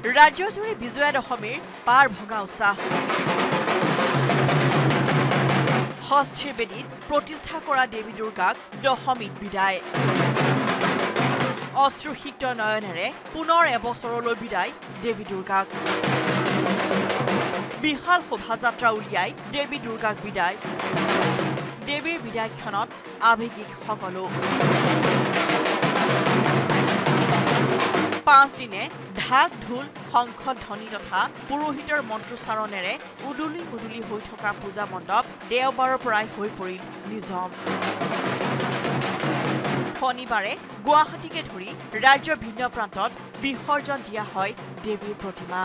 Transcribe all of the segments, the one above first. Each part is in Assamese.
ৰাজ্যজুৰি বিজয়া দশমীৰ পাৰ ভঙা উৎসাহ ষষ্ঠীৰ বেদীত প্ৰতিষ্ঠা কৰা দেৱী দুৰ্গাক দশমীত বিদায় অশ্ৰুসিক্ত নয়নেৰে পুনৰ এবছৰলৈ বিদায় দেৱী দুৰ্গাক বিশাল শোভাযাত্ৰা উলিয়াই দেৱী দুৰ্গাক বিদায় দেৱীৰ বিদায়ক্ষণত আৱেগিক সকলো 5 দিনে ঢাক ঢোল শংখ ধ্বনি তথা পুৰোহিতৰ মন্ত্ৰোচ্চাৰণেৰে উদুলি মুদুলি হৈ থকা পূজা মণ্ডপ দেওবাৰৰ পৰাই হৈ পৰিল নিজাম শনিবাৰে গুৱাহাটীকে ধৰি ৰাজ্যৰ ভিন্ন প্ৰান্তত বিসৰ্জন দিয়া হয় দেৱীৰ প্ৰতিমা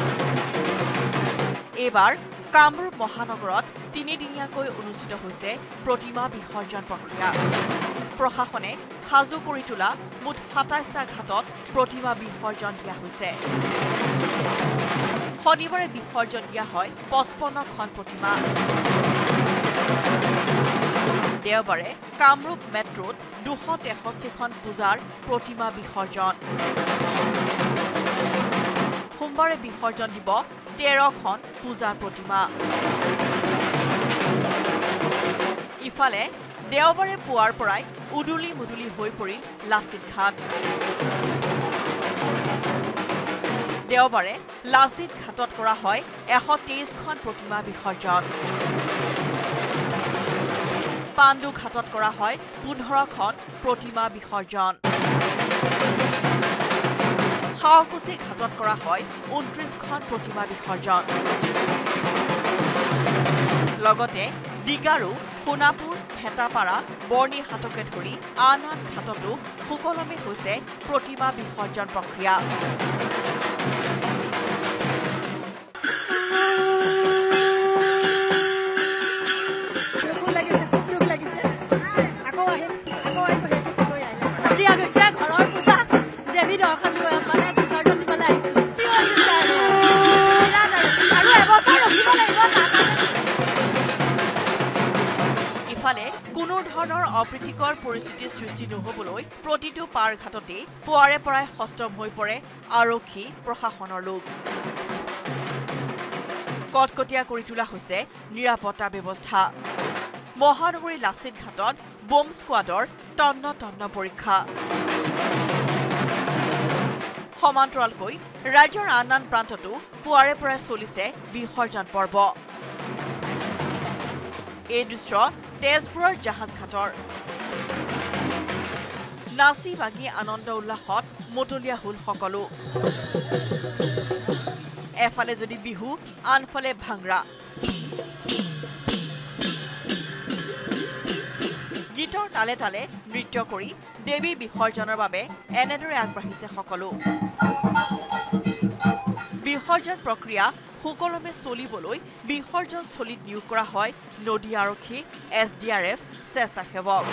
এইবাৰ কামৰূপ মহানগৰত 3 দিনীয়াকৈ অনুষ্ঠিত হৈছে প্ৰতিমা বিসৰ্জন প্ৰক্ৰিয়া প্ৰশাসনে সাজু কৰি তোলা মুঠ 27টা ঘাটত প্ৰতিমা বিসৰ্জন দিয়া হৈছে শনিবাৰে বিসৰ্জন দিয়া হয় 55খন প্ৰতিমা দেওবাৰে কামৰূপ মেট্ৰোত 263খন পূজাৰ প্ৰতিমা বিসৰ্জন সোমবাৰে বিসৰ্জন দিব 13খন পূজাৰ প্ৰতিমা ইফালে দেওবাৰে পুৱাৰ পৰাই উদুলি মুদুলি হৈ পৰিল লাচিত ঘাট দেওবাৰে লাচিত ঘাটত কৰা হয় 123খন প্ৰতিমা বিসৰ্জন পাণ্ডু ঘাটত কৰা হয় 15খন প্ৰতিমা বিসৰ্জন শাওকুচি ঘাটত কৰা হয় 29খন প্ৰতিমা বিসৰ্জন লগতে ডিগাৰু সোণাপুৰ ভেটাপাৰা বৰ্ণিহাটকে ধৰি আন আন ঘাটতো সুকলমে হৈছে প্ৰতিমা বিসৰ্জন প্ৰক্ৰিয়া ইফালে কোনো ধৰণৰ অপ্ৰীতিকৰ পৰিস্থিতি সৃষ্টি নহবলৈ প্ৰতিটো পাৰ ঘাটতে পুৱাৰে পৰাই সষ্টম হৈ পৰে আৰক্ষী প্ৰশাসনৰ লোক কটকটীয়া কৰি তোলা হৈছে নিৰাপত্তা ব্যৱস্থা মহানগৰী লাচিত ঘাটত বম স্কোৱাডৰ তন্ন তন্ন পৰীক্ষা সমান্তৰালকৈ ৰাজ্যৰ আন আন প্ৰান্ততো পুৱাৰে পৰাই চলিছে বিসৰ্জন পৰ্ব এই দৃশ্য তেজপুৰৰ জাহাজ ঘাটৰ নাচি বাগি আনন্দ উল্লাসত মতলীয়া হল সকলো এফালে যদি বিহু আনফালে ভাংৰা গীতৰ তালে তালে নৃত্য কৰি দেৱী বিসৰ্জনৰ বাবে এনেদৰে আগবাঢ়িছে সকলো বিসৰ্জন প্ৰক্ৰিয়া সুকলমে চলিবলৈ বিসৰ্জনস্থলীত নিয়োগ কৰা হয় নদী আৰক্ষী SDRF স্বেচ্ছাসেৱক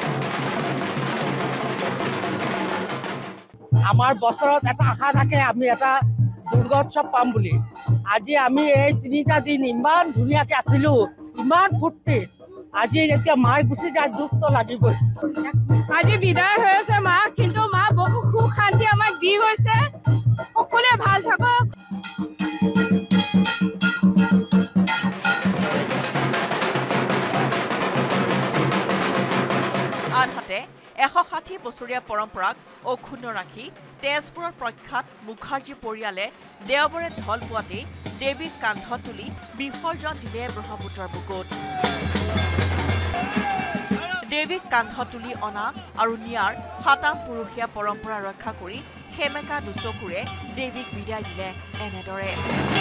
আমাৰ বছৰত এটা আশা থাকে আমি এটা দুৰ্গোৎসৱ পাম বুলি আজি আমি এই 3টা দিন ইমান ধুনীয়াকৈ আছিলোঁ ইমান ফূৰ্তি আজি যেতিয়া মাই গুচি যায় দুখটো লাগিবই আজি বিদায় হৈ আছে মা কিন্তু মা বহু সুখ শান্তি আমাক দি গৈছে সকলোৱে ভাল থাকক আনহাতে 160 বছৰীয়া পৰম্পৰাক অক্ষুণ্ণ ৰাখি তেজপুৰৰ প্ৰখ্যাত মুখাৰ্জী পৰিয়ালে দেওবাৰে ঢল পোৱাতেই দেৱীক কান্ধত তুলি বিসৰ্জন দিলে ব্ৰহ্মপুত্ৰৰ বুকুত দেৱীক কান্ধত তুলি অনা আৰু নিয়াৰ 7ম পুৰুষীয়া পৰম্পৰা ৰক্ষা কৰি সেমেকা দুচকুৰে দেৱীক বিদায় দিলে এনেদৰে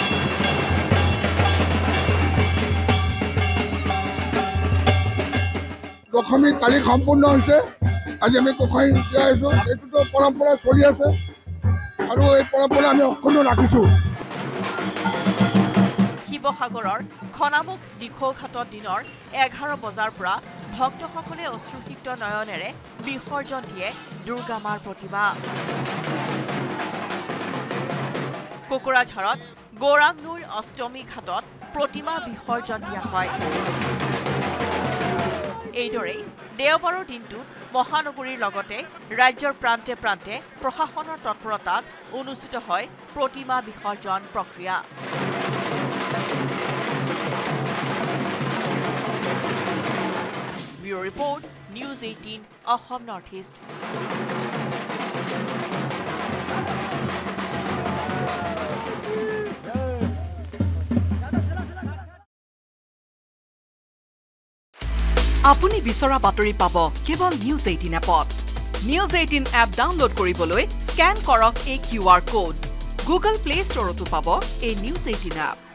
দশমী কালি সম্পূৰ্ণ হৈছে আজি আমি গোসাঁই দিয়া আছোঁ এইটোতো পৰম্পৰা চলি আছে আৰু এই পৰম্পৰা আমি অক্ষুণ্ণ ৰাখিছোঁ শিৱসাগৰৰ খনামুখ দিখৌঘাটত দিনৰ 11 বজাৰ পৰা ভক্তসকলে অশ্ৰুসিক্ত নয়নেৰে বিসৰ্জন দিয়ে দুৰ্গা মাৰ প্ৰতিমা কোকৰাঝাৰত গৌৰাং নৈৰ অষ্টমী ঘাটত প্ৰতিমা বিসৰ্জন দিয়া হয় এইদৰে দেওবাৰৰ দিনটোত মহানগৰীৰ লগতে ৰাজ্যৰ প্ৰান্তে প্ৰান্তে প্ৰশাসনৰ তৎপৰতাত অনুষ্ঠিত হয় প্ৰতিমা বিসৰ্জন প্ৰক্ৰিয়া। Bureau Report, News18 Assam Northeast. আপুনি বিচৰা বাতৰি পাব কেৱল News18 এপত। News18 এপ ডাউনলোড কৰিবলৈ স্ক্যান কৰক এই QR কোড। Google Play Storeতো পাব এই News18 এপ।